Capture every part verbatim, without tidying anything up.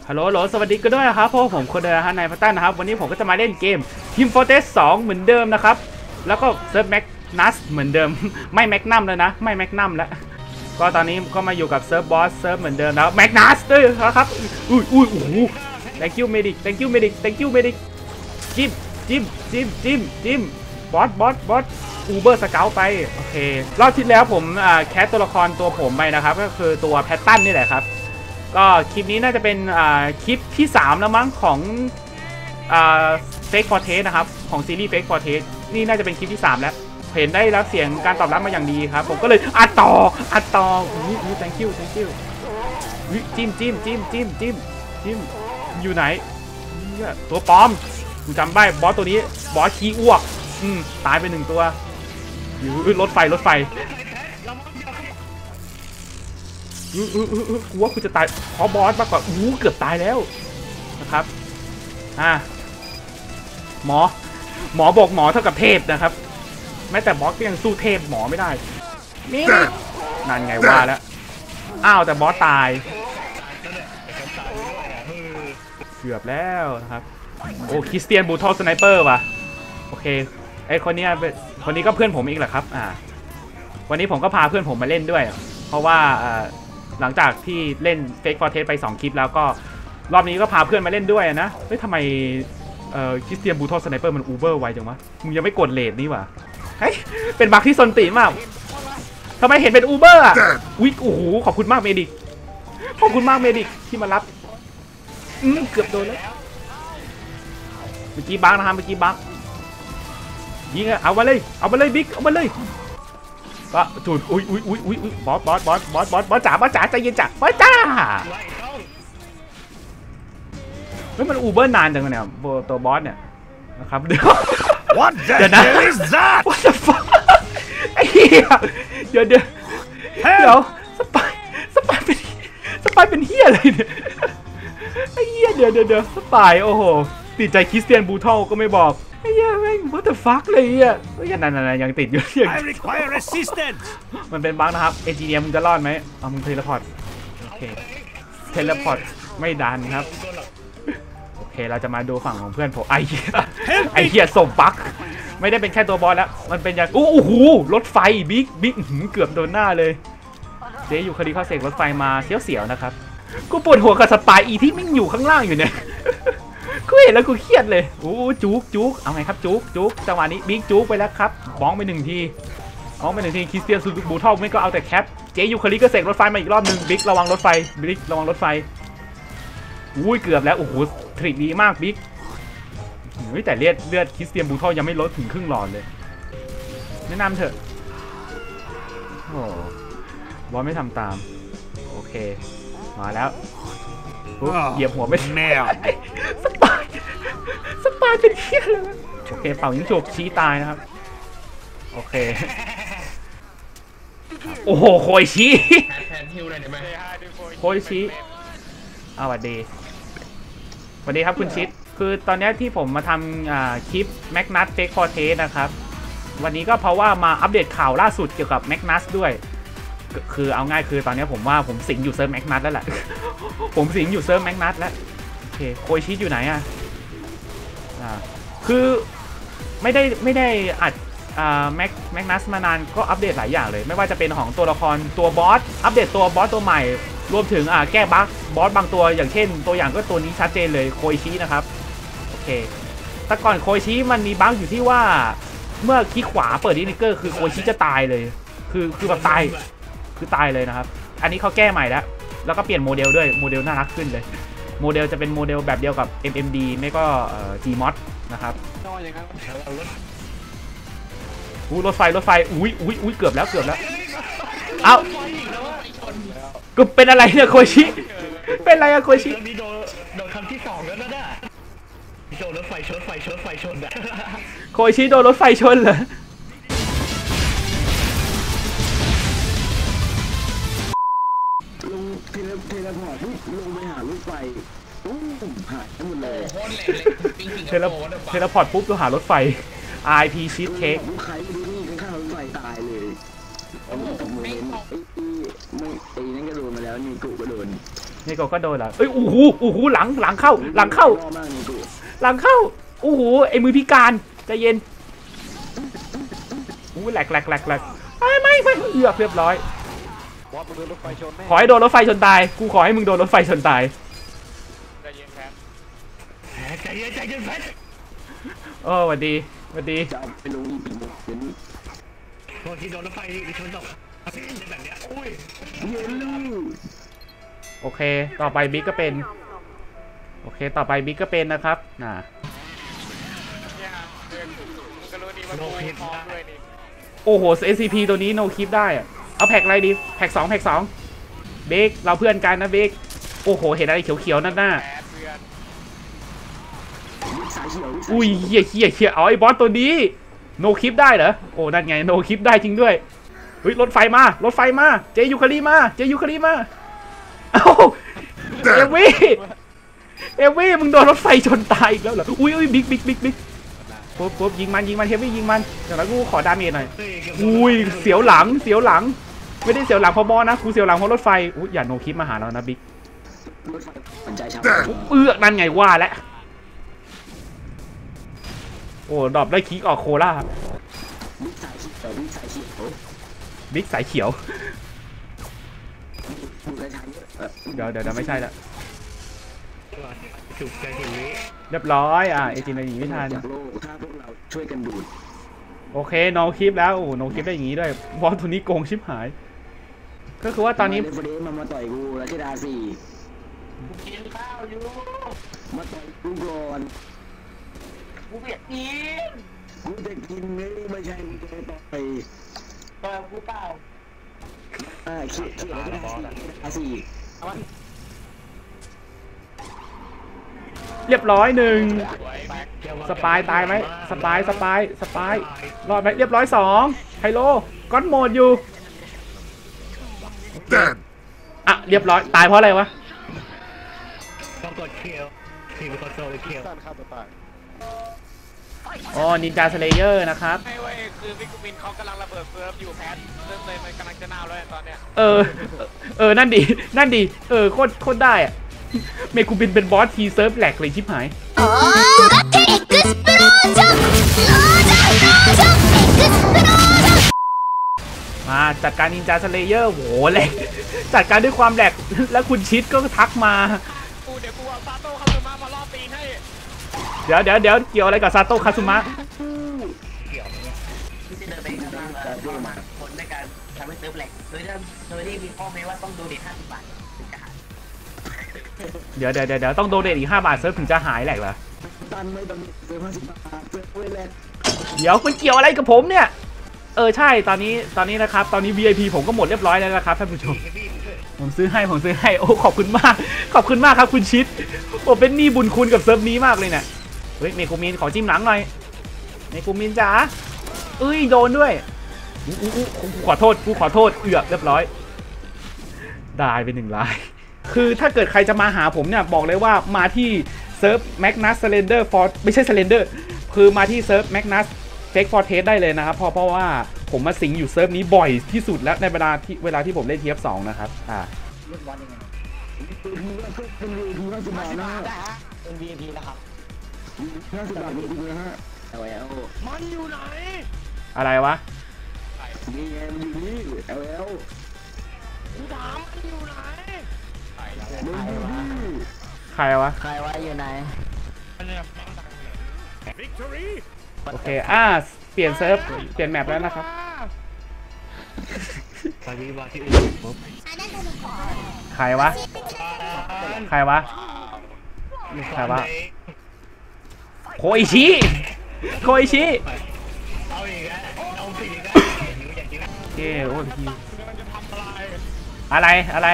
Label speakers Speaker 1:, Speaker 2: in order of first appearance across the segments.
Speaker 1: ฮัลโหลโหลสวัสดีกันด้วยนะครับพวกผมคนเดิมฮะนายพัตตันนะครับวันนี้ผมก็จะมาเล่นเกม Team Fortress สองเหมือนเดิมนะครับแล้วก็เซิร์ฟแม็กนัสเหมือนเดิมไม่แม็กนัมแล้วนะไม่แม็กนัมแล้วก็ตอนนี้ก็มาอยู่กับเซิร์ฟบอสเซิร์ฟเหมือนเดิมแล้วแม็กนัสด้วยครับอุ้ยอุ้ยโอ้โห thank you medic thank you medic thank you medic จิ้มจิ้มจิ้มจิ้มจิ้มบอสบอสบอสอูเบอร์สเกลไปโอเครอบที่แล้วผมแคสตัวละครตัวผมไปนะครับก็คือตัวแพตตันนี่แหละครับก็คลิปนี้น่าจะเป็นคลิปที่สามแล้วมั้งของเฟกฟอร์เทสนะครับของซีรีส์เฟกฟอร์เทสนี่น่าจะเป็นคลิปที่สามแล้วเห็นได้รับเสียงการตอบรับมาอย่างดีครับผมก็เลยอัดต่ออัดต่ออุ้ย thank you thank you จิ้มจิ้มจิ้มจิ้มจิ้มจิ้มอยู่ไหนตัวปลอมกูจำได้บอสตัวนี้บอสขี้อ้วกอืมตายไปหนึ่งตัวอยู่รถไฟรถไฟอืออืออือกูว่ากูจะตายเพราะบอสมากกว่าอู้เกือบตายแล้วนะครับอ่าหมอหมอบอกหมอเท่ากับเทพนะครับแม้แต่บอสก็ยังสู้เทพหมอไม่ได้นี่นั่นไงว่าแล้วอ้าวแต่บอสตายเกือบแล้วนะครับโอ้คริสเตียนบูทอลสไนเปอร์ว่ะโอเคไอคนนี้คนนี้ก็เพื่อนผมอีกแหละครับอ่าวันนี้ผมก็พาเพื่อนผมมาเล่นด้วยเพราะว่าหลังจากที่เล่น Fake Fortress ไปสองคลิปแล้วก็รอบนี้ก็พาเพื่อนมาเล่นด้วยนะเฮ้ยทำไมเอ่อคริสเตียนบูทอลสไนเปอร์มันอูเบอร์ไวจังวะมึงยังไม่กดเลทนี่วะเฮ้ยเป็นบั๊กที่ซนตีมากทำไมเห็นเป็นอูเบอร์อ่ะวิกโอ้โหขอบคุณมากเมดิกขอบคุณมากเมดิกที่มารับอืมเกือบโดนแล้วเมื่อกี้บั๊กนะครับเมื่อกี้บั๊กยิงอะเอามาเลยเอามาเลยบิ๊กเอามาเลยก็จุดอุ้ยอุ้ยอุ้ยอุ้ยบอสบอสบอสบอสบอสบอสจ๋าบอสจ๋าใจเย็นจ๋าบอสจ้าเฮ้ยมันอูเบอร์นานจังเลยเนี่ยตัวบอสเนี่ยนะครับเดี๋ยวเดี๋ยวนะ What the fuck ไอ้เหี้ยเดี๋ยวเดี๋ยวเดี๋ยวสปายสปายเป็นสปายเป็นเหี้ยอะไรเนี่ยไอ้เหี้ยเดี๋ยวเดี๋ยวเดี๋ยวสปายโอ้โหติดใจคริสเตียนบูทอลก็ไม่บอกไอ้เหี้ยแม่ง what the fuck เลยอ่ะยังนั่นๆยังติดอยู่ยังมันเป็นบั๊กนะครับเอจีเนียมึงจะรอดไหมเอามึงเทเลพอร์ตโอเคเทเลพอร์ตไม่ดันครับโอเคเราจะมาดูฝั่งของเพื่อนผมไอ้เหี้ยไอ้เหี้ยส่งบั๊กไม่ได้เป็นแค่ตัวบอสแล้วมันเป็นอย่างโอ้โหรถไฟบิ๊กบิ๊กเกือบโดนหน้าเลยเจ๊อยู่คดีข้อเสกรถไฟมาเสียวๆนะครับกูปวดหัวกับสปายอีที่ไม่อยู่ข้างล่างอยู่เนี่ยกูเห็นแล้วกูเครียดเลยโอ้จุกจุกเอาไงครับจุกจุกจังหวะนี้บิ๊กจุกไปแล้วครับบ้องไปหนึ่งทีบ้องไปหนึ่งทีคริสเตียนซูบูทอลไม่ก็เอาแต่แคปเจยูคาริก็เสกรถไฟมาอีกรอบหนึ่งบิ๊กระวังรถไฟบิ๊กระวังรถไฟอุ้ยเกือบแล้วโอ้โหทริคดีมากบิ๊กแต่เลือดเลือดคริสเตียนบูทอลยังไม่ลดถึงครึ่งหลอดเลยแนะนำเถอะโอ้บอสไม่ทำตามโอเคมาแล้วเหยียบหัวไม่แน่สปายสปายเป็นเหี้ยเลยโอเคเป่ายิงฉุบชี้ตายนะครับโอเคโอ้โหโคยชี้โคยชี้สวัสดีสวัสดีครับคุณชิดคือตอนนี้ที่ผมมาทำคลิปแมกนัสเฟกฟอร์เทสนะครับวันนี้ก็เพราะว่ามาอัปเดตข่าวล่าสุดเกี่ยวกับแมกนัสด้วยคือเอาง่ายคือตอนนี้ผมว่าผมสิงอยู่เซิร์ฟแมกนัสแล้วแหละผมสิงอยู่เซิร์ฟแมกนัสแล้วโอเคโคยชิดอยู่ไหนอ่ะอ่าคือไม่ได้ไม่ได้อัดอ่าแม็กแมกนัสมานานก็อัปเดตหลายอย่างเลยไม่ว่าจะเป็นของตัวละครตัวบอสอัปเดตตัวบอสตัวใหม่รวมถึงอ่าแก้บั๊กบอสบางตัวอย่างเช่นตัวอย่างก็ตัวนี้ชัดเจนเลยโคยชินะครับโอเคแต่ก่อนโคยชิมันมีบั๊กอยู่ที่ว่าเมื่อคลิกขวาเปิดดินิเกอร์คือโคยชิจะตายเลยคือคือแบบตายคือตายเลยนะครับอันนี้เขาแก้ใหม่แล้วแล้วก็เปลี่ยนโมเดลด้วยโมเดลน่ารักขึ้นเลยโมเดลจะเป็นโมเดลแบบเดียวกับ เอ็ม เอ็ม ดี ไม่ก็ จี มอด นะครับอู้รถไฟรถไฟอุ้ยอุ้ยอุ้ยเกือบแล้วเกือบแล้วเอ้าก็เป็นอะไรเนี่ยโคชิเป็นอะไรอะโคชิ
Speaker 2: โดนโดนคำที่สองแล้วนะเนี่ยโดนรถไฟชนไฟชนไฟชนอะ
Speaker 1: โคชิโดนรถไฟชนเหรอ
Speaker 3: ลงเทเลเทเลพอร์ตลงไปหารถไฟตุ้มหายหมดเลย
Speaker 1: เทเลเทเลพอร์ตปุ๊บเราหารถไฟ อาร์ ไอ พี ชีสเค้ก
Speaker 3: ใครไม่รู้นี่ข้างรถไฟตายเลยไอ้ไอ้ไม่ไอ้นั่นก็โดนมาแล้วนี่กูก็โดน
Speaker 1: เนโกก็โดนเหรอเอ้ยโอ้โหโอ้โหหลังหลังเข้าหลังเข้าหลังเข้าโอ้โหไอ้มือพิการใจเย็นอู้แหลกแหลกแหลกแหลกไม่ไม่ไม่เอือกเรียบร้อยขอให้โดนรถไฟชนตายกูขอให้มึงโดนรถไฟชนตาย
Speaker 2: ใจเย็นแพทใจเย็นใจเย็นแพท
Speaker 1: โอ้สวัสดีสวัสดี
Speaker 3: จะไปลงอีกเดี๋ยวนี้
Speaker 2: พอที่โดนรถไฟชนตกแบบเนี้ยอุ้ย
Speaker 3: เย็นลูก
Speaker 1: โอเคต่อไปบิ๊กก็เป็นโอเคต่อไปบิ๊กก็เป็นนะครับน่ะโอ้โห เอส ซี พี ตัวนี้โนคลิปได้อะเอาแพ็กอะไรดีแพ็กสองแพ็กสองเบกเราเพื่อนกันนะเบกโอ้โหเห็นอะไรเขียวๆนั่นน่ะอุ้ยเฮี้ยเฮี้ยเฮี้ยเอาไอ้บอสตัวนี้โนคลิปได้เหรอโอ้นั่นไงโนคลิปได้จริงด้วยเฮ้ยรถไฟมารถไฟมาเจยูคารีมาเจยูคารีมาเอ้าเอวี่เอวี่มึงโดนรถไฟชนตายอีกแล้วเหรออุ้ยอุ้ยบิ๊กบิ๊กบิ๊กบิ๊กปุ๊บปุ๊บยิงมันยิงมันเฮฟวี่ยิงมันเดี๋ยวแล้วกูขอดาเมจหน่อยอุ้ยเสียวหลังเสียวหลังไม่ได้เสียวหลังเพราะบอสนะกูเสียวหลังเพราะรถไฟอุ้ยอย่าโนคลิปมาหาเรานะบิ๊กเอื้อนั่นไงว่าแล้วโอ้ดรอปได้คิกออกโคล่าบิ๊กสายเขียวเดี๋ยวเดี๋ยวไม่ใช่ละเรียบร้อยอ่ะเอจินอะไรอย่างนี้ไม่ทัน
Speaker 3: ถ้าพวกเราช่วยกันดูด
Speaker 1: โอเคโนคลิปแล้วโอ้โนคลิปได้อย่างนี้ด้วยบอสตัวนี้โกงชิบหายก็คือว่าตอนนี้
Speaker 3: เฟรมมาต่อยกูแล้วที่ดาสี่
Speaker 2: กูกินข้าวอยู่
Speaker 3: มาต่อยกูก่อน
Speaker 2: กูอยากกิน
Speaker 3: กูจะกินไม่ไม่ใช่กูจะต่อย
Speaker 2: ต่อยกูเปล่า
Speaker 3: อ่าเขียนเขียนที่ดาสี่
Speaker 1: เรียบร้อยหนึ่งสปายตายไหมสปายสปายสปายรอดไหมเรียบร้อยสองไฮโลก้อนโหมดอยู่อ่ะเรียบร้อยตายเพราะอะไรวะ
Speaker 2: ต้องกดเคียวทีมคอนโซลเคียว
Speaker 1: อ๋อนินจาสเลเยอร์นะครับ
Speaker 2: ไม่เว้ยคือวิกวินเขากำลังระเบิดเฟิร์มอยู่แพทเริ่มเลยมันกำลังจะนาวแล้วตอนเนี้ย
Speaker 1: เออเออนั่นดีนั่นดีเออโคตรโคตรได้อะเมกูบินเป็นบอสทีเซิร์ฟแหลกเลยชิบหายมาจัดการนินจาสเลเยอร์โหแหลกจัดการด้วยความแหลกแล้วคุณชิดก็ทักมา
Speaker 2: กูเดี๋ยวกูเอาซาโต้คาซุมะมาล่อตีให้
Speaker 1: เดี๋ยวเดี๋ยวเดี๋ยวเกี่ยวอะไรกับซาโต้คาซุมะ
Speaker 2: เกี่ยวเนี่ยที่จะเดินไปข้างล่างเออมาคนในการทำให้เซิร์ฟแหลกโดยเริ่มโดยที่มีข้อแม้ว่าต้องดูเด็ดห้าสิบบาทถึงจะหาย
Speaker 1: เดี๋ยวเดี๋ยวเดี๋ยวต้องโดเนทอีกห้าบาทเซิร์ฟถึงจะหายแหลกเหรอ
Speaker 3: ตันไม่ต้องเซิร์ฟห้าสิบบาทเซิร์ฟไม่แหลก
Speaker 1: เดี๋ยวมันเกี่ยวอะไรกับผมเนี่ยเออใช่ตอนนี้ตอนนี้นะครับตอนนี้ วี ไอ พี ผมก็หมดเรียบร้อยแล้วนะครับท่านผู้ชมผมซื้อให้ผมซื้อให้โอ้ขอบคุณมากขอบคุณมากครับคุณชิดโอ้เป็นหนี้บุญคุณกับเซิร์ฟนี้มากเลยเนี่ยเฮ้ยเมกูมินขอจิ้มหลังหน่อยเมกูมินจ๋าเอ้ยโดนด้วยอู้อู้กูขอโทษกูขอโทษเอือกเรียบร้อยได้ไปหนึ่งลายคือถ้าเกิดใครจะมาหาผมเนี่ยบอกเลยว่ามาที่เซิร์ฟแมกนัสเซเลนเดอร์ฟอร์ไม่ใช่เซเลนเดอร์คือมาที่เซิร์ฟแมกนัสเฟกฟอร์เทสได้เลยนะครับเพราะเพราะว่าผมมาสิงอยู่เซิร์ฟนี้บ่อยที่สุดแล้วในเวลาที่เวลาที่ผมเล่นที เอฟ สองนะครับอ่า
Speaker 3: เป็น วี ไอ พี ห้าสิบบาทนะ
Speaker 2: เป็น วี ไอ พี นะครับ
Speaker 3: ห้าสิบบาทจริงๆนะฮะเอล เอล
Speaker 2: มันอยู่ไหน
Speaker 1: อะไรวะ
Speaker 3: นี่ไงมันอยู่นี่ แอล แอล
Speaker 2: กูถามมันอยู่ไหน
Speaker 1: ใครวะ
Speaker 2: ใครวะอยู่ไหน
Speaker 1: โอเคอ่าเปลี่ยนเซิร์ฟเปลี่ยนแมปแล้วนะครับใครวะใครวะใครวะโคอิชิโคอิชิเอ้โอ้ยอะไรอะไร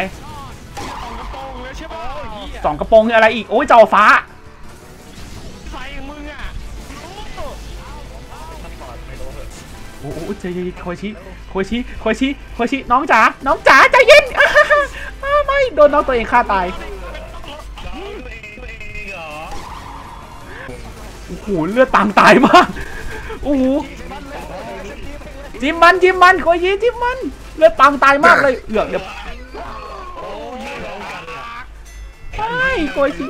Speaker 1: สองกระโปรงคืออะไรอีกโอ้ยจอฟ้า
Speaker 2: ไฟมึงอ่ะ
Speaker 1: โอ้โหใจเย็นโคชิโคชิโคชิโคชิน้องจ๋าน้องจ๋าใจเย็นไม่โดนน้องตัวเองฆ่าตายโอ้โหเลือดต่างตายมากโอ้โหจิ้มมันจิ้มมันโคชิจิ้มมันเลือดต่างตายมากเลยเอือกเดี๋ยวโกชิ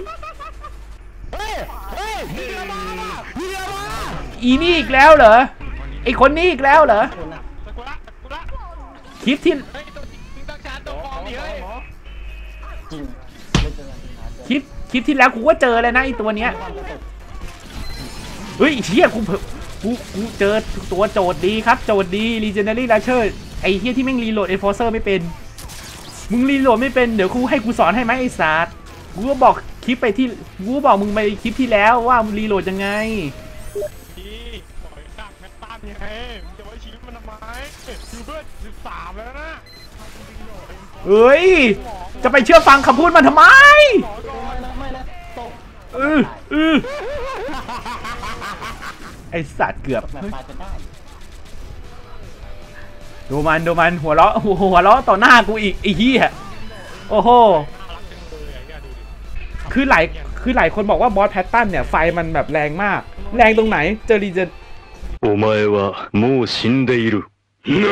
Speaker 1: อีนี่อีกแล้วเหรอไอคนนี้อีกแล้วเหรอคลิปที่คลิปคลิปที่แล้วกูก็เจอแล้วนะไอตัวเนี้ยเฮ้ยเฮียกูกูกูเจอตัวโจทย์ดีครับโจทย์ดี Legendary Launcher ไอเฮียที่แม่งรีโหลด Enforcer ไม่เป็นมึงรีโหลดไม่เป็นเดี๋ยวกูให้กูสอนให้ไหมไอสัตว์กูก็บอกคลิปไปที่กูก็บอกมึงไปคลิปที่แล้วว่ามึงรีโหลดยังไง
Speaker 4: ดีปล่อยดักแม็กตันไงจะไว้ชีวิตมันทำไมยูเบิร์ตสิบสามแล้วนะ
Speaker 1: เฮ้ยจะไปเชื่อฟังคำพูดมันทำไมเออเออไอสัตว์เกือบดูมันดูมันหัวเราะหัวเราะต่อหน้ากูอีกไอ้เหี้ยโอ้โหคือหลายคือหลายคนบอกว่าบอสแพตตันเนี่ยไฟมันแบบแรงมากแรงตรงไหนเจอรีเจนโอ前はもう死んでいる何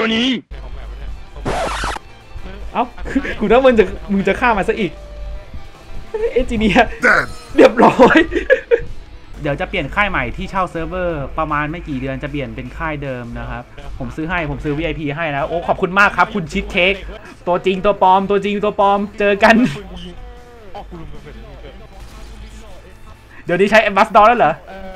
Speaker 1: เอ้ากูนึกว่ามึงจะมึงจะฆ่ามันซะอีกเอจิเนียเรียบร้อยเดี๋ยวจะเปลี่ยนค่ายใหม่ที่เช่าเซิร์ฟเวอร์ประมาณไม่กี่เดือนจะเปลี่ยนเป็นค่ายเดิมนะครับผมซื้อให้ผมซื้อ วี ไอ พี ให้แล้วโอ้ขอบคุณมากครับคุณชิดเค้กตัวจริงตัวปลอมตัวจริงตัวปลอมเจอกันเดี๋ยวนี้ใช้แอมบัสดอร์แล้วเหรอ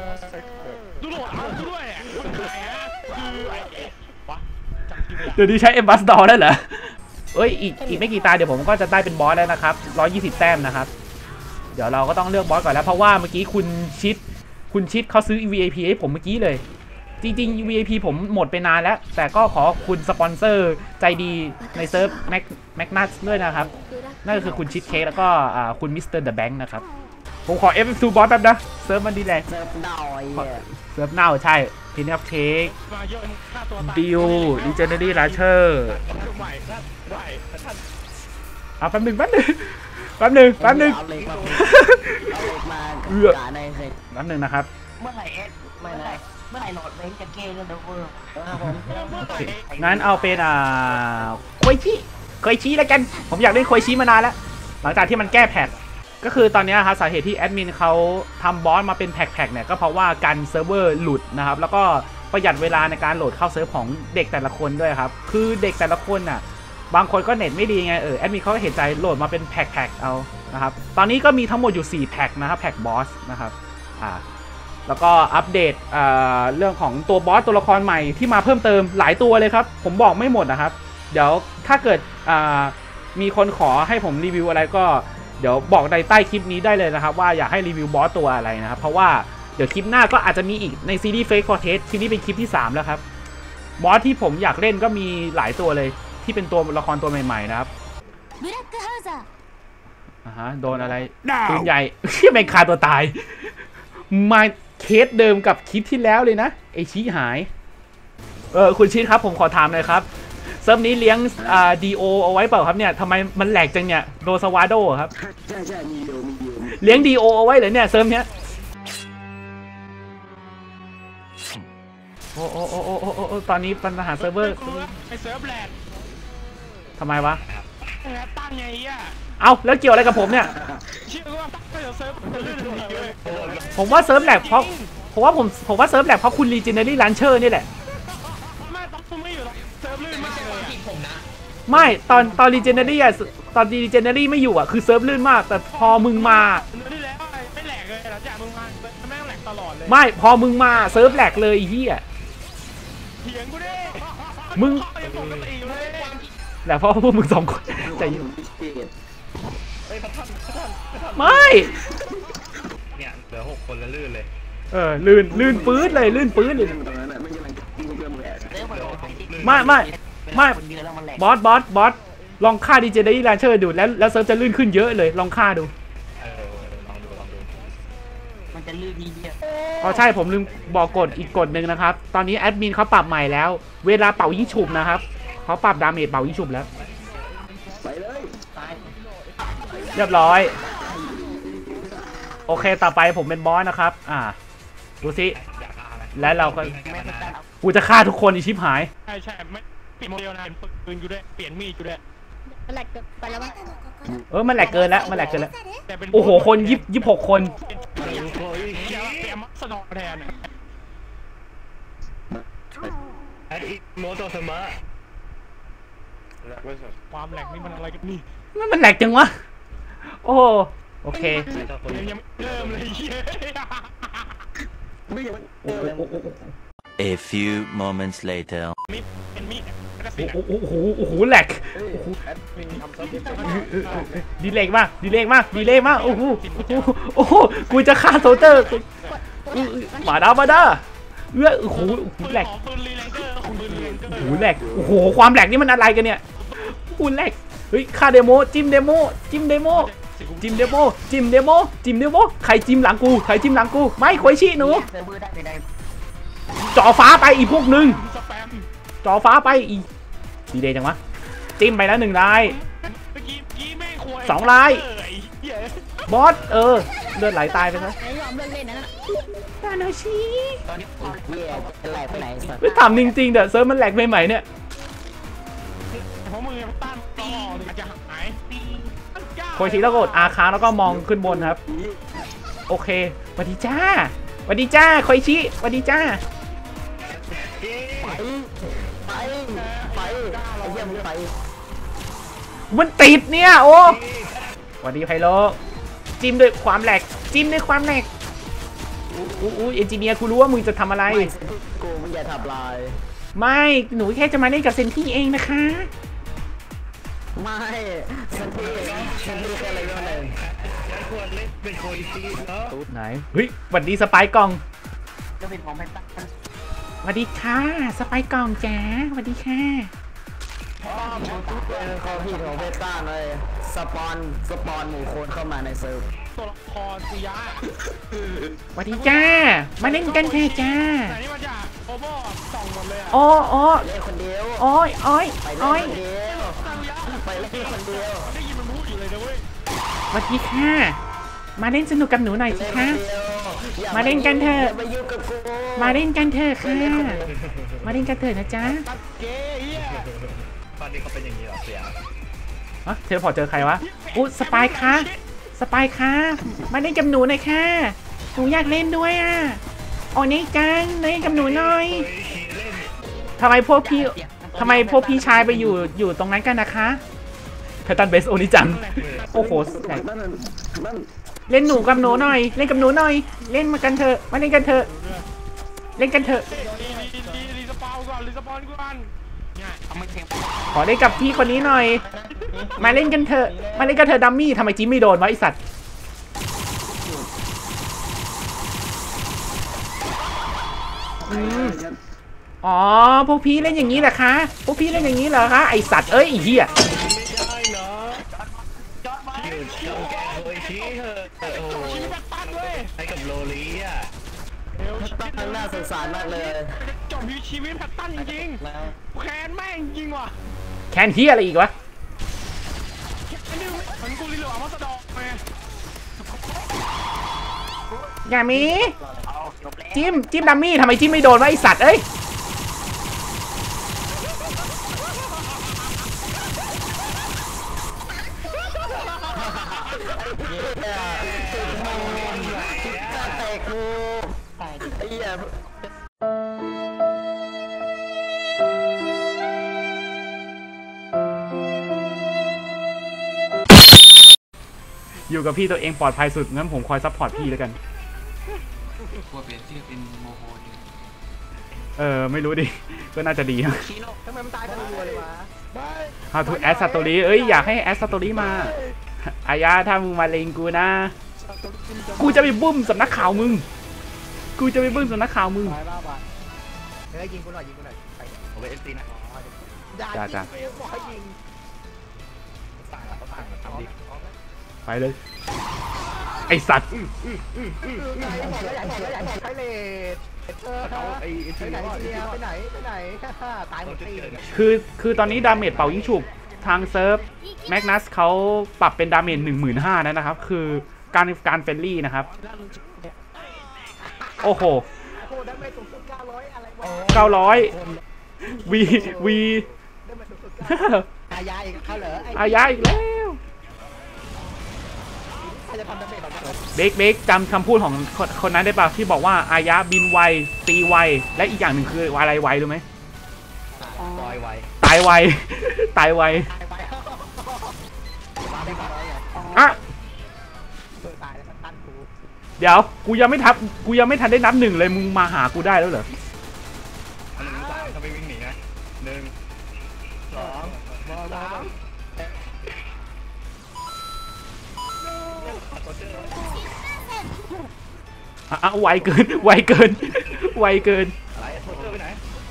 Speaker 1: เดี๋ยวนี้ใช้แอมบัสดอร์ได้เหรอเอ้ยอีกอีกไม่กี่ตาเดี๋ยวผมก็จะได้เป็นบอสแล้วนะครับหนึ่งร้อยยี่สิบแต้มนะครับเดี๋ยวเราก็ต้องเลือกบอสก่อนแล้วเพราะว่าเมื่อกี้คุณชิดคุณชิดเขาซื้อ วี ไอ พี ให้ผมเมื่อกี้เลยจริงๆ วี ไอ พี ผมหมดไปนานแล้วแต่ก็ขอคุณสปอนเซอร์ใจดีในเซิร์ฟแม็กแม็กนัสด้วยนะครับนั่นก็คือคุณชิดเค้กแล้วก็คุณมิสเตอร์เดอะแบงค์นะครับผมขอ เอฟ ซู บอสแป๊บนะเซิร์ฟมันดีแรงเซิร์ฟเน่าเซิร์ฟเน่าใช่พินอัพเค้กดิวดิเจเนอรี่ราเชอร์เอาแป๊บหนึ่งแป๊บหนึ่งแป๊บหนึ่งแป๊บหนึ่งเออแป๊บหนึ่งนะครับ
Speaker 2: เมื่อไหร่เอสเมื่อไหร่เมื่อไหร่โหลดเบนจะเก้เรื่องเดเวอร์
Speaker 1: งั้นเอาเป็นอ่าโคยชิโคยชิแล้วกันผมอยากได้โคยชิมานานแล้วหลังจากที่มันแก้แพทก็คือตอนนี้ครับสาเหตุที่แอดมินเขาทำบอสมาเป็นแพ็กๆเนี่ยก็เพราะว่าการเซิร์ฟเวอร์หลุดนะครับแล้วก็ประหยัดเวลาในการโหลดเข้าเซิร์ฟของเด็กแต่ละคนด้วยครับคือเด็กแต่ละคนน่ะบางคนก็เน็ตไม่ดีไงเออแอดมินเขาก็เห็นใจโหลดมาเป็นแพ็กๆเอานะครับตอนนี้ก็มีทั้งหมดอยู่สี่แพ็กนะครับแพ็กบอสนะครับอ่าแล้วก็อัปเดตอ่าเรื่องของตัวบอสตัวละครใหม่ที่มาเพิ่มเติมหลายตัวเลยครับผมบอกไม่หมดนะครับเดี๋ยวถ้าเกิดอ่ามีคนขอให้ผมรีวิวอะไรก็เดี๋ยวบอกในใต้คลิปนี้ได้เลยนะครับว่าอยากให้รีวิวบอสตัวอะไรนะครับเพราะว่าเดี๋ยวคลิปหน้าก็อาจจะมีอีกในซีรีส์ Fake Fortress คลิปนี้เป็นคลิปที่สามแล้วครับบอสที่ผมอยากเล่นก็มีหลายตัวเลยที่เป็นตัวละครตัวใหม่ๆนะครับอ่าฮะโดนอะไรปืนใหญ่ที่แม่งคาตัวตายมาเคสเดิมกับคลิปที่แล้วเลยนะไอชี้หายเออคุณชิดครับผมขอถามหน่อยครับเซิร์ฟนี้เลี้ยงอ่าดีโอเอาไว้เปล่าครับเนี่ยทำไมมันแหลกจังเนี่ยโดสวาโดครับ
Speaker 3: ใช่ใช่มีอยู่มีอยู่
Speaker 1: เลี้ยงดีโอเอาไว้เหรอเนี่ยเซิร์ฟเนี้ยโอ้โอ้โอ้โอ้โอ้ตอนนี้ปัญหาเซิร์ฟเวอร์
Speaker 4: ไอเซิร์ฟแหลก
Speaker 1: ทำไมวะ
Speaker 4: แหลกตั้งไงอ่ะ
Speaker 1: เอ้าแล้วเกี่ยวอะไรกับผมเนี่ย
Speaker 4: เชื่อว่าตั้งไปเซิร์ฟ
Speaker 1: ผมว่าเซิร์ฟแหลกเพราะผมว่าผมผมว่าเซิร์ฟแหลกเพราะคุณ Legendary Launcher นี่แหละ
Speaker 4: ไม่ต้องไม่อยู่หรอกเซิร์ฟลื่นมากเลยผมนะ
Speaker 1: ไม่ตอนตอน Legendary อ่ะตอน Legendary ไม่อยู่อ่ะคือเซิร์ฟลื่นมากแต่พอมึงมา
Speaker 4: ลื่นแล้วไม่แหลกเลยหลังจากมึงมาแม่งแหลกตลอดเลย
Speaker 1: ไม่พอมึงมาเซิร์ฟแหลกเลยไอ้เหี้ย
Speaker 4: เถียงกูดิ
Speaker 1: มึงแหละเพราะพวกมึงสองคนใจเย็นไม่
Speaker 4: เนี่ยเหลือหกคนแล้วลื่นเลย
Speaker 1: เออลื่นลื่นปื๊ดเลยลื่นปื๊ดเลยไม่ไม่ไม่บอสบอสบอสลองฆ่าดีเจได้ที่แลนเชอร์ดูแล้วแล้วเซิร์ฟจะลื่นขึ้นเยอะเลยลองฆ่าดู
Speaker 2: มันจะลื่นดีเนี่ย
Speaker 1: อ๋อใช่ผมลืมบอกกฎอีกกฎหนึ่งนะครับตอนนี้แอดมินเขาปรับใหม่แล้วเวลาเป่ายิงฉุบนะครับเขาปรับดาเมจเป่ายิงฉุบแล้ว
Speaker 3: ไปเลย
Speaker 1: เรียบร้อยโอเคต่อไปผมเป็นบอสนะครับอ่าดูสิและเราก็กูจะฆ่าทุกคนอีชิบหาย
Speaker 4: ใช่ใช่ไม่เปลี่ยนโมเดลนะเปลี่ยนปืนอยู่ด้วยเปลี่ยนมีดอยู่ด้วย
Speaker 5: แหลกไปแล้วมั้ง
Speaker 1: เออมันแหลกเกินแล้วมันแหลกเกินแล้ว
Speaker 4: แต่เป็น
Speaker 1: โอ้โหคนยิบยิบหกคน
Speaker 4: เฮียเปลี่ยนมัสนอแทน
Speaker 6: โมโตสมะ
Speaker 4: ความแหลกนี่มันอะไรกันนี่
Speaker 1: มันมันแหลกจังวะโอ้โอเค
Speaker 4: ยังยังไม่เริ่มเลยเฮีย
Speaker 3: ไม่ยัง
Speaker 1: โอ้โหโอ้โห
Speaker 7: A few moments later.
Speaker 4: มีดเป็นมีดกระ
Speaker 1: โอ้
Speaker 4: สิ
Speaker 1: โหโอ้โหโอ้โหแหลกดีเลกมากดีเลกมากดีเลกมากโอ้โหโอ้โหกูจะฆ่าโซเตอร์มาดามาดาเอื้อโอ้โหแหลก
Speaker 4: ปืนรีแลงเกอร์ของปืนรีแลงเกอร์
Speaker 1: โอ้โหแหลกโอ้โหความแหลกนี่มันอะไรกันเนี่ยโอ้โหแหลกเฮ้ยฆ่าเดโมจิ้มเดโมจิ้มเดโมจิ้มเดโมจิ้มเดโมจิ้มเดโมใครจิ้มหลังกูใครจิ้มหลังกูไม่โคชิหนู
Speaker 2: เซิร์ฟเวอร์ได้ไปได้
Speaker 1: จ่อฟ้าไปอีกพวกหนึ่ง
Speaker 4: สแปม
Speaker 1: จ่อฟ้าไปอีกดีเดย์จังวะจิ้มไปแล้วหนึ่งลาย
Speaker 4: เมื่อกี้กี้แม่งควาย
Speaker 1: สองลาย
Speaker 4: เออไอ้เหี้ย
Speaker 1: บอสเออเลือดไหลตายไปซะ
Speaker 5: ไม่ยอมเลิกเล่นนั่นน่ะ
Speaker 1: ตาโนชิ
Speaker 2: ตอนนี้พอ
Speaker 3: เหี้ยจะแหลกไปไหนสัตว์
Speaker 1: ไม่ถามจริงๆเด้อเซิร์ฟมันแหลกใหม่ๆเนี่ย
Speaker 4: เพราะมือต้านต่อหรือจะหาย
Speaker 1: โคชิแล้วกดอาค้างแล้วก็มองขึ้นบนครับโอเคสวัสดีจ้าสวัสดีจ้าโคชิสวัสดีจ้า
Speaker 3: ไปไปไปไอ้เหี้ยมึงไป
Speaker 1: มันติดเนี่ยโอ้สวัสดีไพโลจิ้มด้วยความแหลกจิ้มด้วยความแหลกอู้อู้เอนจิเนียร์กูรู้ว่ามึงจะทำอะไร
Speaker 3: ไม่กูมึงอย่าทำลาย
Speaker 1: ไม่หนูแค่จะมาเล่นกับเซนที่เองนะคะ
Speaker 3: ไม่สันติสันติแค่อะไรก็เลย
Speaker 6: ฉันควรเล่นเป็นโคอิชิเนาะ
Speaker 1: ไหนเฮ้ยสวัสดีสไปกล่อง
Speaker 2: จะเป็นของแพนต้า
Speaker 1: สวัสดีค่ะสไปกล่องจ๋าสวัสดีค่ะ
Speaker 3: เป็นข้อผิดของเบต้าเลยสปอนสปอนหมู่คนเข้ามาในเซิร์ฟ
Speaker 4: ตัวละครสุยะ
Speaker 1: สวัสดีจ้ามาเล่นกันเถอะจ้า
Speaker 4: แต่นี่มาจากโอโบส่องหมดเลยอ่ะ
Speaker 1: โอ้โอ้
Speaker 3: เล่นคนเดียว
Speaker 1: โอ้ยโอ้ย
Speaker 3: ไปเล่
Speaker 1: โอ้ย
Speaker 3: นคนเดียวไปเล่นคนเดียว
Speaker 4: ได้ยินมันพูดอยู่เลยนะเว้ย
Speaker 1: สวัสดีค่ะมาเล่นสนุกกับหนูหน่อยสิคะ มาเล่นกันเถอะ
Speaker 3: อย่ามายุ่งกับกู
Speaker 1: มาเล่นกันเถอะค่ะมาเล่นกันเถอะนะจ๊ะ
Speaker 4: ตัดเกย์เฮีย
Speaker 6: ตอนนี้เขาเป็นอย่างนี้เหรอเสีย
Speaker 1: ฮะเทเลพอร์ตเจอใครวะอุ๊ยสปายค่ะสปายค่ะมาเล่นกับหนูหน่อยค่ะหนูอยากเล่นด้วยอ่ะโอ้นี่จังเล่นกับหนูหน่อยทำไมพวกพี่ทำไมพวกพี่ชายไปอยู่อยู่ตรงนั้นกันนะคะแพทตันเบสโอนิจังโอ้โหแหลก
Speaker 3: นั่นนั่น
Speaker 1: เล่นหนูกับหนูหน่อย เล่นกับหนูหน่อย เล่นมากันเถอะ มาเล่นกันเถอะ เล่นกันเถอะ
Speaker 4: รีรีรีรีสปาวก่อนรีสปอนก่อนเนี่ย
Speaker 2: เอาไม่เต็ม
Speaker 1: ขอเล่นกับพี่คนนี้หน่อย มาเล่นกันเถอะ มาเล่นกันเถอะดัมมี่ทำไมจิ้มไม่โดนวะไอสัตว์อืมอ๋อ พวกพี่เล่นอย่างนี้เหรอคะ พวกพี่เล่นอย่างนี้เหรอคะ ไอสัตว์เอ้ยไอ้เหี้ย
Speaker 6: ไม่ได้เนาะหยุดทำแกโคอิชิเถอะโอ้โห
Speaker 4: ชีวิตแบบตันเว้ย
Speaker 6: ให้กับโลลีอ่ะ
Speaker 4: เอวชีวิต
Speaker 3: ตั้งน่าสงสารมากเลย
Speaker 4: จบชีวิตแบบตันจริงๆแค้นแม่งจริงว่ะ
Speaker 1: แคนเฮียอะไรอีกวะ
Speaker 4: อันนี้เหมือนกูรีเหลือมาสดอกไง
Speaker 1: อย่ามี
Speaker 2: เอาจบแล้ว
Speaker 1: จิ้ม จิ้มดัมมี่ทำไมจิ้มไม่โดนวะไอสัตว์เอ้ย
Speaker 3: แตกกูไอ้เหี้ย
Speaker 1: อยู่กับพี่ตัวเองปลอดภัยสุด งั้นผมคอยซัพพอร์ตพี่แล้วกัน
Speaker 2: กลัวเปลี่ยนชื่อเป็นโมโหดี
Speaker 1: เออ ไม่รู้ดิ ก็น่าจะดี
Speaker 2: ชิโน่
Speaker 3: ทำไมมันตายกันรัวเลยวะ
Speaker 1: How to add story เอ้ย อยากให้ add story มา อายาถ้ามึงมาเลงกูนะ กูจะไปบุ้มสำนักข่าวมึง กูจะไปบุ้มสำนักข่าวมึง
Speaker 3: ตายบ้าบ้าเฮ้ยยิงกูหน่อยยิงกูหน่อย
Speaker 6: ผมเป็นเอฟซีนะ
Speaker 1: จ้าจ้า
Speaker 3: บอกให้ยิง
Speaker 6: ต่างต่างทำดิ
Speaker 1: ไปเลย ไอสัตว์
Speaker 3: ใช้เลดเออ
Speaker 6: เขาไอ้
Speaker 3: ไปไหนเนี่ยไปไหนไปไหนตายหมดตี
Speaker 1: คือ คือตอนนี้ดาเมจเป่ายิงฉุบทางเซิร์ฟแมกนัสเขาปรับเป็นดาเมจหนึ่งหมื่นห้าแล้วนะครับ คือการการเฟรนลี่นะครับ โอ้โห
Speaker 3: โอ้ดัมเมจสูงสุดเก้าร้อยอะไรวะ
Speaker 1: เก้าร้อยวีวี
Speaker 3: ดัมเมจสูงสุด
Speaker 2: ใคร
Speaker 6: ญาอีกเขาเหรอไอ้
Speaker 1: อายาอีกแล้ว
Speaker 6: ใครจะทำดาเมจแบบนั้น
Speaker 1: เบกเบกจำคำพูดของคนคนนั้นได้ป่ะที่บอกว่าอายะบินไวตีไวและอีกอย่างหนึ่งคืออะไรไวรู้ไหม
Speaker 6: ลอยไว
Speaker 1: ตายไว ตายไว
Speaker 6: ตายไปมาไม่พอไง
Speaker 1: อ่ะ
Speaker 6: เปิดตายแล้วก็ตั้นกู
Speaker 1: เดี๋ยวกูยังไม่ทับกูยังไม่ทันได้นับหนึ่งเลยมึงมาหากูได้แล้วเหรอ
Speaker 6: หนึ่งสามถ้าไม่วิ่งหนีนะหนึ่งสองสาม
Speaker 1: อ่ะไวเกิน ไวเกิน ไวเกิน
Speaker 6: อะไรโทษเธอไปไหน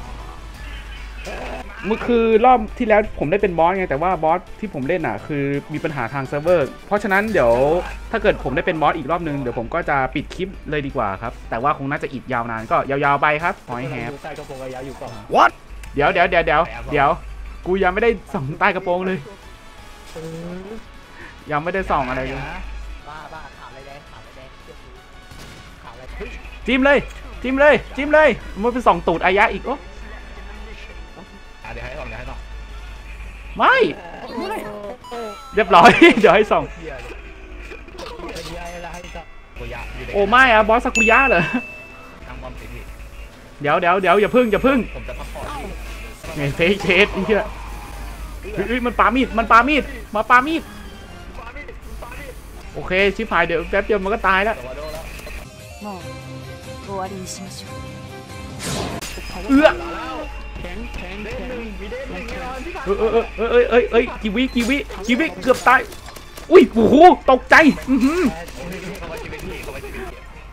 Speaker 1: มันคือรอบที่แล้วผมได้เป็นบอสไงแต่ว่าบอสที่ผมเล่นอ่ะคือมีปัญหาทางเซิร์ฟเวอร์เพราะฉะนั้นเดี๋ยวถ้าเกิดผมได้เป็นบอสอีกรอบนึงเดี๋ยวผมก็จะปิดคลิปเลยดีกว่าครับแต่ว่าคงน่าจะอีกยาวนานก็ยาวๆไปครับหอยแฮป
Speaker 6: ใต้กระโปรงระยะอยู่ก่อน
Speaker 3: What
Speaker 1: เดี๋ยวเดี๋ยวเดี๋ยวเดี๋ยวเดี๋ยวกูยังไม่ได้ส่องใต้กระโปรงเลยยังไม่ได้ส่องอะไรเลย
Speaker 6: บ้าบ้าข่าวอะไรแดงข่าวอะไรแดงเชื่อกูข่าวอะไรเฮ้ย
Speaker 1: จิ้มเลยจิ้มเลยจิ้มเลยมันเป็นส่องตูดอายะอีกโอ้
Speaker 6: อ่ะเดี๋ยวให้ส่องเดี๋ยวให้ส่อง
Speaker 1: ไม่เรียบร้อย เดี๋ยวให้ส่อง
Speaker 6: เฮียเลยเฮียอะไรให้ส่องกูยะอยู่ใน
Speaker 1: โอ้ไม่อะบอสซากุยะเหรอ
Speaker 6: ทางบอมสิพี่
Speaker 1: เดี๋ยวเดี๋ยวเดี๋ยวอย่าพึ่งอย่าพึ่ง
Speaker 6: ผมจะพักผ่อนพี่
Speaker 1: ไงเฟกเชสไอ้เหี้ยเฮ้ยมันปามีดมันปามีดมาปามีดโอเคชิบหายเดี๋ยวแป๊บเดียวมันก็ตายแล้ว
Speaker 6: ตัวโดนแล้ว
Speaker 5: もう終わりにしましょう
Speaker 1: เอื้อ
Speaker 6: แข็งแข็งแข็งมีเด้งแข็งพี่
Speaker 1: เอ้ยเอ้ยเอ้ยเอ้ยเอ้ยกีวิกีวิกีวิเกือบตายอุ้ยโอ้โหตกใจอื้อหือ
Speaker 6: เข้าไปชีวิตพี่เข้าไปชีวิตพี่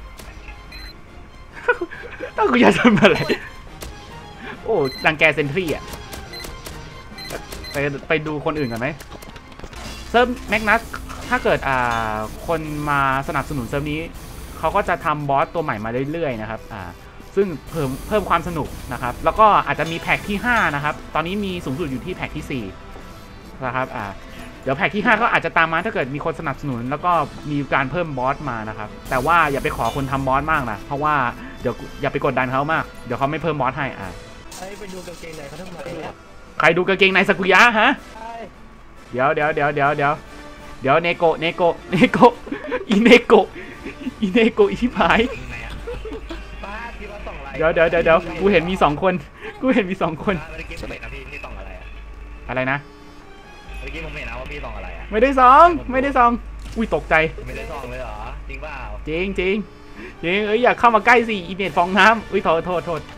Speaker 1: ต้องกูจะทำอะไรโอ้รังแกเซนทรีอ่ะไปไปดูคนอื่นกันไหมเซิร์ฟแมกนัสถ้าเกิดอ่าคนมาสนับสนุนเซิร์ฟนี้เขาก็จะทำบอสตัวใหม่มาเรื่อยๆนะครับอ่าซึ่งเพิ่มเพิ่มความสนุกนะครับแล้วก็อาจจะมีแพ็กที่ห้านะครับตอนนี้มีสูงสุดอยู่ที่แพ็กที่สี่นะครับอ่าเดี๋ยวแพ็กที่ห้าก็อาจจะตามมาถ้าเกิดมีคนสนับสนุนแล้วก็มีการเพิ่มบอสมานะครับแต่ว่าอย่าไปขอคนทำบอสมากนะเพราะว่าเดี๋ยวอย่าไปกดดันเขามากเดี๋ยวเขาไม่เพิ่มบอสให้อ่า
Speaker 6: ไอ้ไปดูกางเกงไหนเขาทำไมเนี่ย
Speaker 1: ใครดูกางเกงในสกุยะฮะเดี๋ยวเดี๋ยวเดี๋ยวเดี๋ยวเดี๋ยวเดี๋ยวเนโกะเนโกะเนโกะอีเนโกะอีเนโกะอีชิพาย
Speaker 6: ไหนอ่ะป้าคิดว่าส่องอะไร
Speaker 1: เดี๋ยวเดี๋ยวเดี๋ยวเดี๋ยวกูเห็นมีสองคนกูเห็นมีสองคน
Speaker 6: เมื่อกี้ผมเห็นนะพี่พี่ส่องอะไรอ่ะ
Speaker 1: อะไรนะ
Speaker 6: เมื่อกี้ผมเห็นนะว่าพี่ส่องอะไรอ่ะ
Speaker 1: ไม่ได้สองไม่ได้สองอุ้ยตกใจ
Speaker 6: ไม่ได้ส่องเลยเหรอจริงเปล่า
Speaker 1: จริงจริงจริงเอ้ยอยากเข้ามาใกล้สิอีเมจฟองน้ำอุ้ยโทษโทษโทษ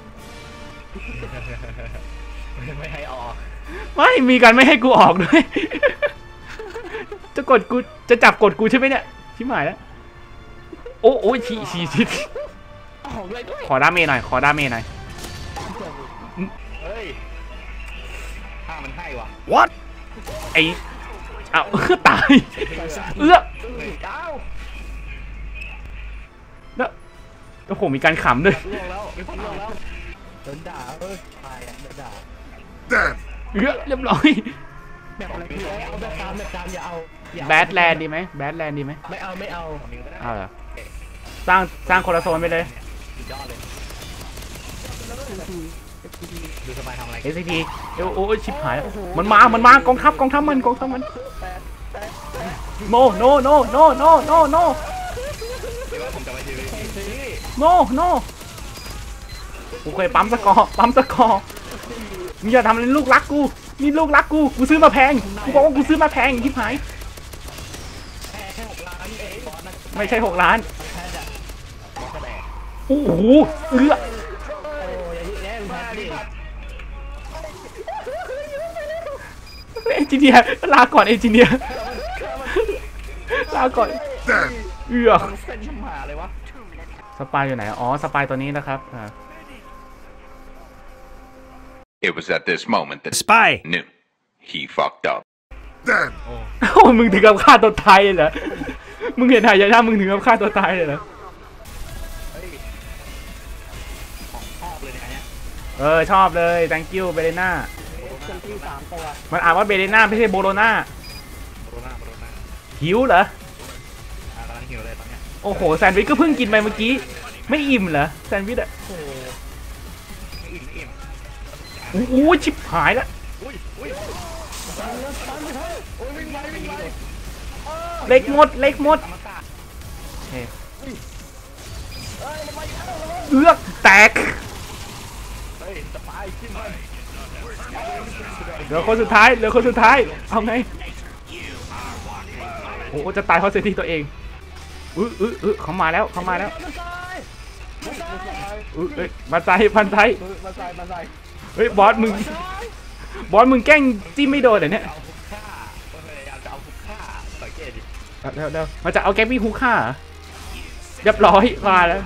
Speaker 6: ไม่ให้ออก
Speaker 1: ไม่มีการไม่ให้กูออกด้วย จะกดกูจะจับกดกูใช่ไหมเนี่ยชิบหายแล้วโอ้โอ้ยฉี่ฉี่ฉี่
Speaker 6: ออกด้วยด้วย
Speaker 1: ขอดาเมจหน่อยขอดาเมจหน่อย
Speaker 6: เฮ้ยถ้ามันให้วะ
Speaker 3: What
Speaker 1: ไอ้อ้าว ตายเอื้อ
Speaker 6: เก้า
Speaker 1: แล้วโอ้โหมีการขำด้วย
Speaker 6: ล่วงแล้วไม่พ้นล่วงแล้วโดนด่าเอ้ยตายอ่ะโดนด่า
Speaker 3: Damn
Speaker 1: เอื้อเรียบร้อย
Speaker 6: แบบอะไรพี่เอาแบบตามแบบตามอย่าเอา
Speaker 1: แบดแลนด์ดีไหมแบดแลนด์ดีไหม
Speaker 6: ไม่เอาไม่เอา
Speaker 1: เอาเหรอสร้างสร้างคนละโซนไปเลย
Speaker 6: สุดยอดเลยดูสบายทำอะไร
Speaker 1: เอสซีทีโอ้ยชิบหายแล้วมันมามันมากองทัพกองทัพมันกองทัพมันโนโนโนโนโนโนโน
Speaker 6: หรือว่าผมจะไปทีวี
Speaker 1: โนโนกูเคยปั๊มสกอร์ปั๊มสกอร์มึงอย่าทำอะไรลูกรักกูนี่ลูกรักกูกูซื้อมาแพงกูบอกว่ากูซื้อมาแพงชิบหาย
Speaker 6: แค่แค่หกล้านเองบอสนะ
Speaker 1: ไม่ใช่หกล้าน
Speaker 6: แค่จะบอสแสดง
Speaker 1: โอ้โหเอื้อ
Speaker 6: โอ้ยอย่าแย่งแพ้ดิ
Speaker 1: เอนจิเนียร์ลาก่อนเอนจิเนียร์ลาก่อน
Speaker 3: Damn
Speaker 1: เอื้อ
Speaker 6: เป็นชมาเลยวะ
Speaker 1: สปายอยู่ไหนอ๋อสปายตัวนี้นะครับอ่า
Speaker 8: It was at this moment that
Speaker 3: Spy
Speaker 8: knew he fucked up.
Speaker 3: Damn
Speaker 1: โอ้มึงถึงกับฆ่าตัวตายเลยเหรอมึงเห็นหายามึงถึงกับฆ่าตัวตายเลยเหรอ
Speaker 6: เฮ้ยของชอบเลยเนี่ย
Speaker 1: เออชอบเลย thank you เบเลน่า
Speaker 6: เครื่องที่สามตัว
Speaker 1: มันอ่านว่าเบเลน่าไม่ใช่โบโลน่า
Speaker 6: โบโรนาโบโรนา
Speaker 1: หิวเหรอ
Speaker 6: อ่ากำลังหิวเลยตอนเนี้ย
Speaker 1: โอ้โหแซนด์วิชก็เพิ่งกินไปเมื่อกี้ไม่อิ่มเหรอแซนด์วิชอ่ะ
Speaker 6: โอ้โหไม่อิ่มไม่อิ่ม
Speaker 1: โอ้โหชิบหายแล้ว
Speaker 6: อุ้ยอุ้ย
Speaker 1: เล็กหมดเล็กหมดเฮ้เอือกแตกเหลือคนสุดท้ายเหลือคนสุดท้ายเอาไงโอ้จะตายเพราะเซตีตัวเองอื้ออื้ออื้อเขามาแล้วเขามาแล้วอื้อเอ้ยมาใจพันใจเฮ้ยบอสมึงบอสมึงแกล้งจิ้มไม่โดนเหรอเนี่ยเดี๋ยวเดี๋ยวมาจะเอาแกปี้ฮุกฆ่าเรียบร้อยมาแล้ว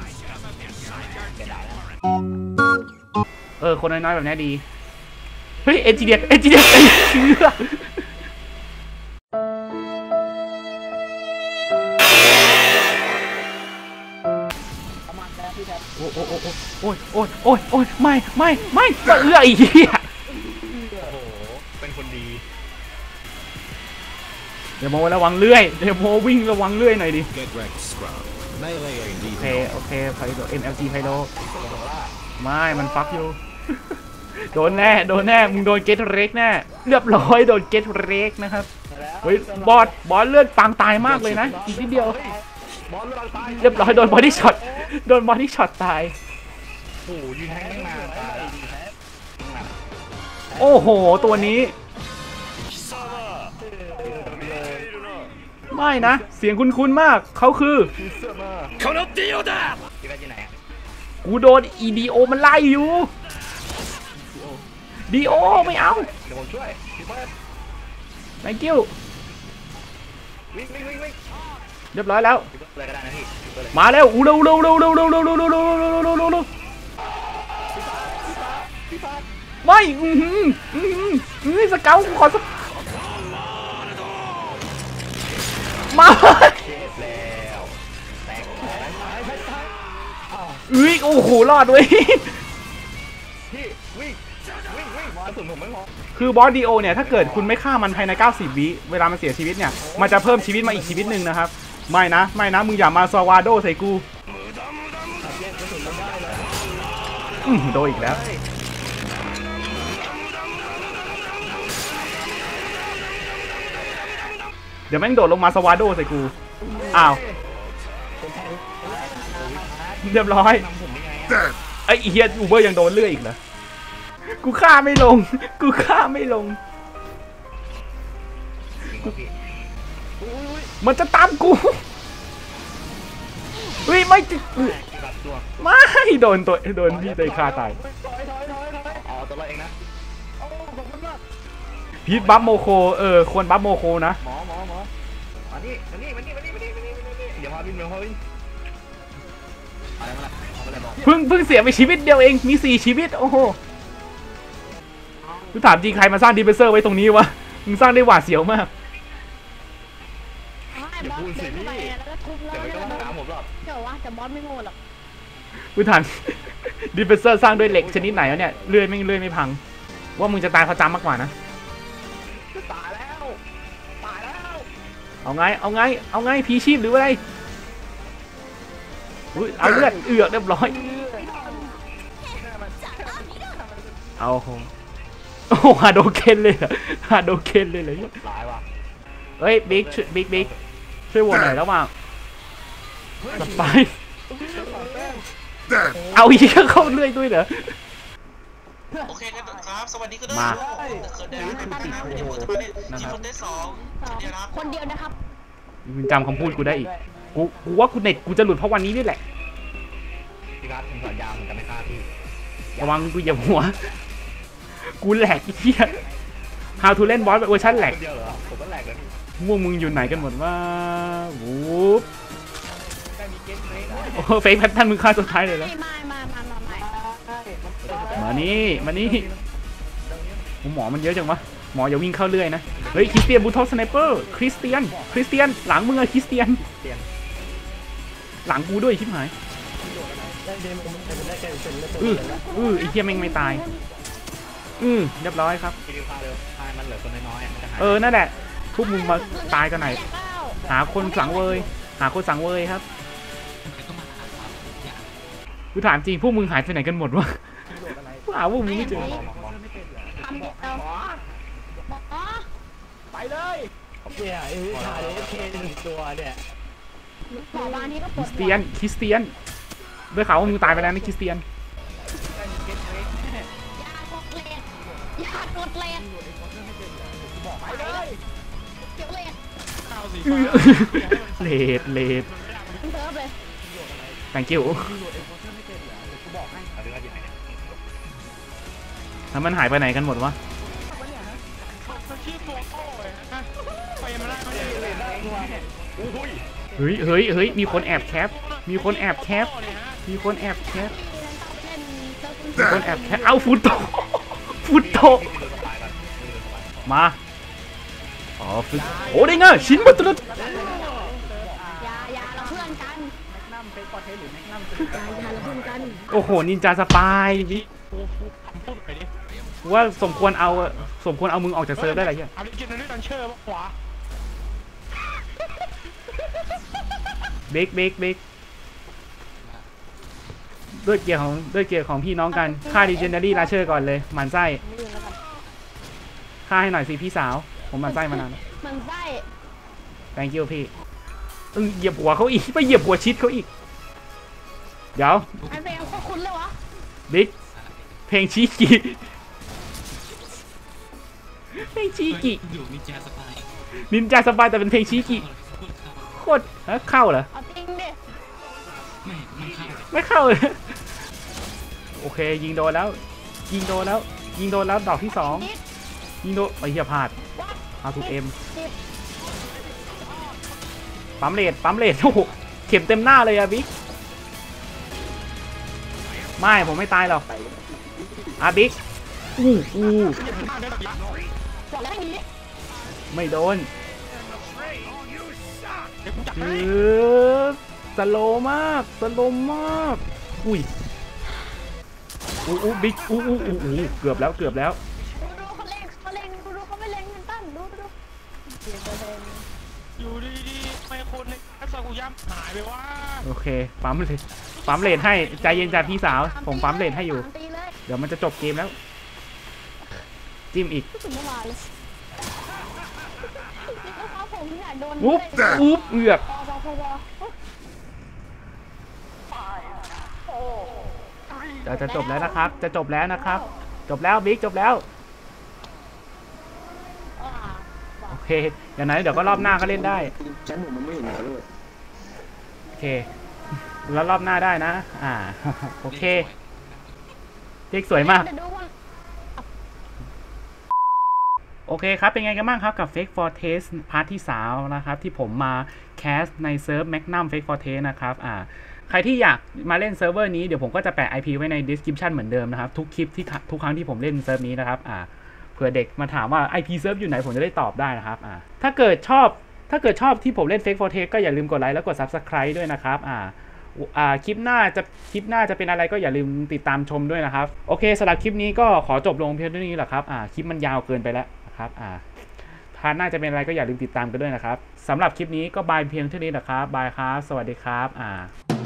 Speaker 1: เออคนน้อยๆแบบนี้ดีเฮ้ยเอจิเดียเอจิเดียไอ้เชื้อโอ้โอ้โอ้โอ้ยโอ้ยโอ้ยโอ้ยไม่ไม่ไม่เอื้อไอ้เหี้ย
Speaker 6: โอ้โหเป็นคนดี
Speaker 1: เดี๋ยวโมระวังเลื่อยเดี๋ยวโมวิ่งระวังเลื่อยหน่อยดิโอเคโอเคไพโล เอ็ม แอล จี ไพโลไม่มันฟักอยู่โดนแน่โดนแน่มึงโดนเกตเร็กแน่เรียบร้อยโดนเกตเร็กนะครับเฮ้ยบอสบอสเลือดปางตายมากเลยนะอีกนิดเดียวเรียบร้อยโดนบอดี้ช็อตโดนบอดี้ช็อตตาย
Speaker 6: โอ้ยืนแทงมาตาย
Speaker 1: โอ้โหตัวนี้ไม่นะเสียงคุ้นๆมากเขาคือกูโดนอีดีโอมันไล่อยู่ดีโอไม่เอา
Speaker 6: เดี๋ยวผมช่วย
Speaker 1: thank you เรียบร้อยแล้วมาแล้วอู้เร็วเร็วเร็วเร็วเร็วเร็วเร็วเร็วเร็วเร็วเร็วเร็วเร็วเร็วไม่อือหืออือหืออือสเกลขอสักมาอุ้ยโอ้โหรอดด้วยคือบอสดีโอเนี่ยถ้าเกิดคุณไม่ฆ่ามันภายในเก้าสิบวิเวลามันเสียชีวิตเนี่ยมันจะเพิ่มชีวิตมาอีกชีวิตหนึ่งนะครับไม่นะไม่นะมึงอย่ามาซาวาโดใส่กูอืมโดนอีกแล้วเดี๋ยวแม่งโดดลงมาซาวาโดใส่กูอ้าวเรียบร้อยไอ้เฮียอูเบอร์ยังโดนเลื่อยอีกเหรอกูฆ่าไม่ลงกูฆ่าไม่ลงมันจะตามกูเฮ้ยไม่ไม่โดนตัวโดนพี่เตยฆ่าตายพีทบัฟโมโคเออควรบัฟโมโคนะ
Speaker 6: หมอหมอหมอมานี่มานี่มานี่มานี่มานี่มานี่มานี่เดี๋ยวพาบินเดี๋ยวพาบิน
Speaker 1: เพิ่งเพิ่งเสียไปชีวิตเดียวเองมีสี่ชีวิตโอ้โหกูถามจริงใครมาสร้างดีเฟนเซอร์ไว้ตรงนี้วะมึงสร้างได้หวาดเสียวมาก
Speaker 6: อย่าพูดสิพี่แต่ไม่ต้องตามผมหรอก
Speaker 5: เดี๋ยวว่าแต่บอสไม่โง่หรอก
Speaker 1: กูถามดีเฟนเซอร์สร้างด้วยเหล็กชนิดไหนวะเนี่ยเลื่อยไม่เลื่อยไม่พังว่ามึงจะตายเขาจำมากกว่านะ
Speaker 6: ตายแล้วตายแล้ว
Speaker 1: เอาไงเอาไงเอาไงพีชีพหรืออะไรอุ้ยเอาเลือดเอือกเรียบร้อยเอาโอ้ฮาโดเคนเลยฮาโดเคนเลยเลยเฮ้ยบิ๊กบิ๊กบิ๊กช่วยโหวตหน่อยแล้วว่าสไปเอาอีกเข้าเรื่อยด้วยเหรอ
Speaker 9: โอเคครับสวัสดีก็ได้มาเดี๋ยวนะครับเดี๋ยวผมจะมาเล่นทีมคนได้สอง
Speaker 5: คนเดียวนะครับ
Speaker 1: มึงจำคำพูดกูได้อีกกูกูว่ากูเน็ตกูจะหลุดเพราะวันนี้นี่แหละ
Speaker 6: พี่ครับผมสัญญาผมจะไม่ฆ่าพี่
Speaker 1: ระวังกูอย่าหัวกูแหลกเหี้ย How to เล่นบอสเวอร์ชันแหลก
Speaker 6: ผมก็แหลกเลย
Speaker 1: พวกมึงอยู่ไหนกันหมดว่าวูบโอ้เฟกแพทท่านมึงฆ่าสุดท้ายเลยแล้วมานี่มานี่หมอมันเยอะจังวะหมออย่าวิ่งเข้าเรื่อยนะเฮ้ยคริสเตียนบูทอสไนเปอร์คริสเตียนคริสเตียนหลังมึงอะคริสเตียนหลังกูด้วยชิบหายอืออือไอ้เหี้ยแม่งไม่ตายอือเรียบร้อยครับเออนั่นแหละพวกมึงมาตายกันไหนหาคนสังเวยหาคนสังเวยครับกูถามจริงพวกมึงหายไปไหนกันหมดวะหาพวกมึงไม่เจอ
Speaker 4: เลยเนี่ยไอ้ถ่ายเอฟเคหนึ่งตัวเนี่ย
Speaker 5: หมอบ้านนี้ก็ป
Speaker 1: คว ริ
Speaker 5: ด
Speaker 1: สเตียนคริสเตียนด้วยข่าวว่ามึงตายไปแล้วนี่คริสเตียน
Speaker 5: ยากดเลนยากดเลนไปเลยเกี่ยวเลน
Speaker 4: ข้าวสี
Speaker 1: เลดเลด
Speaker 5: เซิร์ฟเลย
Speaker 1: thank you แล้วมันหายไปไหนกันหมดวะ
Speaker 4: มันชื่อตัวโต้เลยนะไปมาได้ไม่ได้เลย
Speaker 1: เฮ้ยเฮ้ยเฮ้ยมีคนแอบแคปมีคนแอบแคปมีคนแอบแคป
Speaker 5: เล่นเซิร์ฟ
Speaker 1: มีคนแอบแคปเอ้าฟุตโตฟุตโตมาอ๋อฟุตโอ้ได้ไงชิ้นมาตัว
Speaker 5: ยายาเราเพื่อนกันยายาเราเพื่อนกัน
Speaker 1: โอ้โหนินจาสปายนี่
Speaker 4: พูดไปดิ
Speaker 1: ว่าสมควรเอาสมควรเอามึงออกจากเซิร์ฟได้ไรเงี้ย
Speaker 4: อาริจินอลดันเชอร์ขวา
Speaker 1: เบกเบกเบกด้วยเกียร์ของด้วยเกียร์ของพี่น้องกันฆ่าดิเจนเนอรี่ราเชอร์ก่อนเลยหมันไส้ฆ่าให้หน่อยสิพี่สาวผมหมันไส้มานาน
Speaker 5: มันไส้
Speaker 1: thank you พี่เออเหยียบหัวเขาอีกไปเหยียบหัวชิดเขาอีกเดี๋ยว
Speaker 5: อันเป็นโคตรคุ้นเลยวะ
Speaker 1: บิ๊กเพลงชีกิเพลงชีกินินจาสปายนินจาสปายแต่เป็นเพลงชีกิโคตรแล้วเข้าเหรอ
Speaker 5: เอาจริงดิ
Speaker 1: ไม่เข้าเลยโอเคยิงโดนแล้วยิงโดนแล้วยิงโดนแล้วดอกที่สองยิงโดนไอ้เหี้ยพลาดเอาถูกเอ็มปั๊มเลดปั๊มเลดโอ้โหเข็มเต็มหน้าเลยอะบิ๊กไม่ผมไม่ตายหรอกอะบิ๊กอู้อู้
Speaker 5: บอกแล้วอย่างนี้
Speaker 1: ไม่โดนเออสโลมากสโลมากอุ้ยอู้อู้บิ๊กอู้อู้อู้อู้เกือบแล้วเกือบแล้ว
Speaker 5: ดูดูเขาเล็งเขาเล็งดูดูเขาไม่เล็งกันตั้นดูดูดู
Speaker 4: อยู่ดีๆไม่คนในอัศกุย่ำหายไปว่า
Speaker 1: โอเคปั๊มเลยปั๊มเลนให้ใจเย็นจ้าพี่สาวผมปั๊มเลนให้อยู่เดี๋ยวมันจะจบเกมแล้วจิ้มอีก
Speaker 5: ถึงเมื่อวานเลยนี่ก็เขาผมอยากโดน
Speaker 1: อุ๊บอุ๊บเอือก
Speaker 5: พอพอพอพอ
Speaker 1: จะจะจบแล้วนะครับ จะจบแล้วนะครับ จบแล้วบิ๊กจบแล้วโอเคอย่างนั้นเดี๋ยวก็รอบหน้าก็เล่นได้
Speaker 3: ชั้นหนึ่งมันไม่เห็นเขาเลย
Speaker 1: โอเคแล้วรอบหน้าได้นะอ่าโอเคเด็กสวยมากโอเคครับเป็นไงกันบ้างครับกับ Fake Fortress พาร์ทที่สามนะครับที่ผมมาแคสในเซิร์ฟ Magnum Fake Fortress นะครับอ่าใครที่อยากมาเล่นเซิร์ฟเวอร์นี้เดี๋ยวผมก็จะแปะ ไอ พี ไว้ใน description เหมือนเดิมนะครับทุกคลิปที่ทุกครั้งที่ผมเล่นเซิร์ฟนี้นะครับอ่าเผื่อเด็กมาถามว่า ไอ พี เซิร์ฟอยู่ไหนผมจะได้ตอบได้นะครับอ่าถ้าเกิดชอบถ้าเกิดชอบที่ผมเล่น Fake Fortress ก็อย่าลืมกดไลค์แล้วกด Subscribe ด้วยนะครับอ่าอ่าคลิปหน้าจะคลิปหน้าจะเป็นอะไรก็อย่าลืมติดตามชมด้วยนะครับโอเคสำหรับคลิปนี้ก็ขอจบลงเพียงเท่านี้แหละครับอ่าคลิปมันยาวเกินไปแล้วครับอ่าพาร์ทหน้าจะเป็นอะไรก็อย่าลืมติดตามกันด้วยนะครับสำหรับคลิปนี้ก็บายเพียงเท่านี้แหละครับบายครับสวัสดีครับอ่า